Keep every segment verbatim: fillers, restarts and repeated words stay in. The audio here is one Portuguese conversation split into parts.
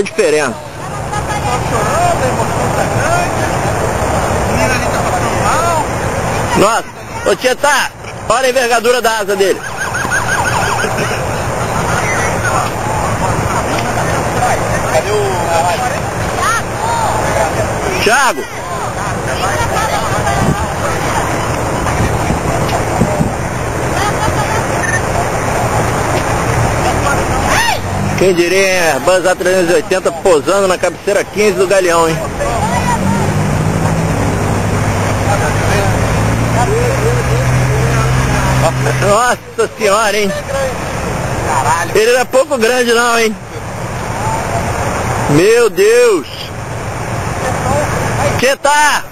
a diferença. Tá chorando, a emoção tá grande. O menino ali tá passando mal. Nossa, ô Tietá, olha a envergadura da asa dele. Cadê o... Thiago! Quem diria, Airbus A trezentos e oitenta posando na cabeceira quinze do Galeão, hein? Nossa senhora, hein? Ele era pouco grande não, hein? Meu Deus! Que tá?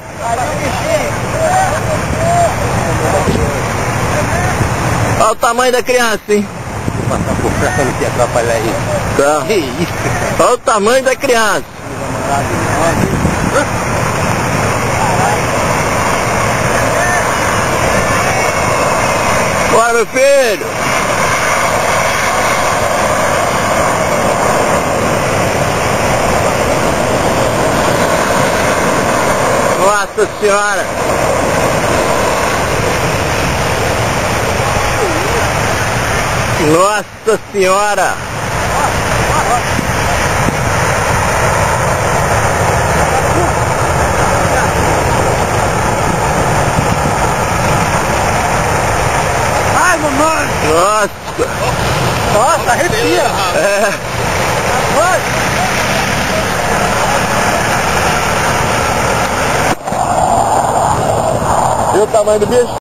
Olha o tamanho da criança, hein? Passar por cá não te atrapalhar aí. Tá. Que isso? Olha o tamanho da criança. Bora, meu filho! Nossa senhora! Nossa senhora! Ai, mamãe! Nossa! Nossa, arrepia! É. Viu o tamanho do bicho?